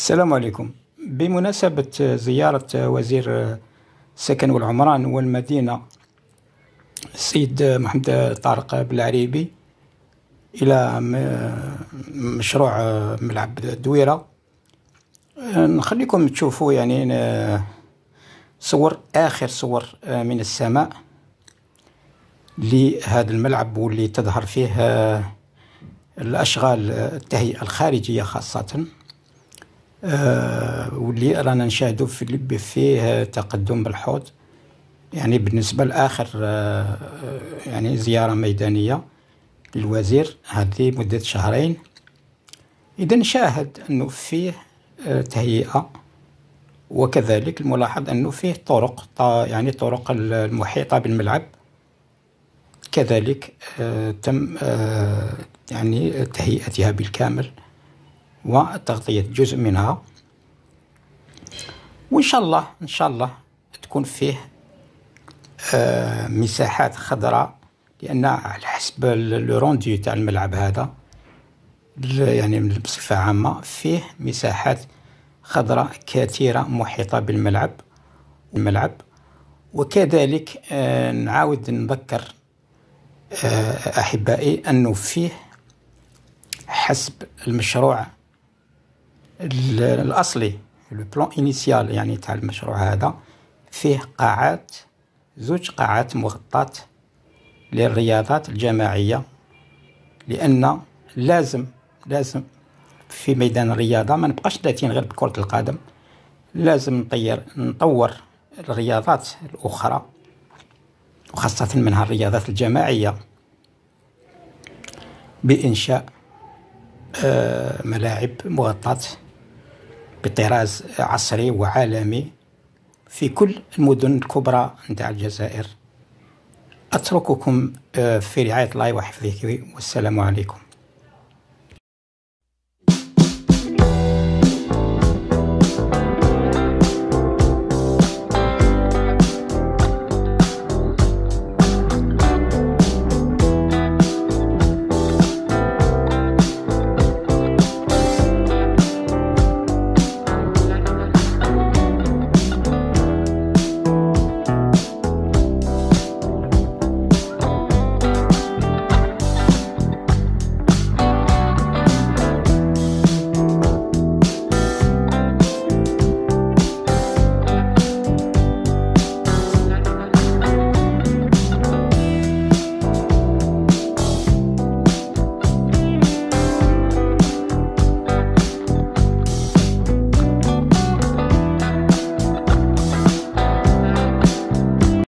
السلام عليكم. بمناسبة زيارة وزير السكن والعمران والمدينة السيد محمد طارق بالعريبي إلى مشروع ملعب الدويرة، نخليكم تشوفوا آخر صور من السماء لهذا الملعب، واللي تظهر فيه الأشغال التهيئة الخارجية خاصة، واللي رانا نشاهدوا فيه تقدم بالحوض. بالنسبة لآخر زيارة ميدانية للوزير هذه مدة شهرين، إذا نشاهد أنه فيه تهيئة، وكذلك الملاحظ أنه فيه طرق المحيطة بالملعب كذلك تم تهيئتها بالكامل وتغطية جزء منها، وإن شاء الله تكون فيه مساحات خضراء، لأن على حسب الروندي تاع الملعب هذا بصفة عامة فيه مساحات خضراء كثيرة محيطة بالملعب. وكذلك نعاود نذكر أحبائي أنه فيه حسب المشروع الأصلي، البلان إنيسيال تاع المشروع هذا، فيه زوج قاعات مغطاة للرياضات الجماعية، لأن لازم في ميدان الرياضة ما نبقاش ذاتين غير بكرة القدم، لازم نطور الرياضات الأخرى، وخاصة منها الرياضات الجماعية، بإنشاء ملاعب مغطاة بطراز عصري وعالمي في كل المدن الكبرى نتاع الجزائر. أترككم في رعاية الله وحفظه، والسلام عليكم.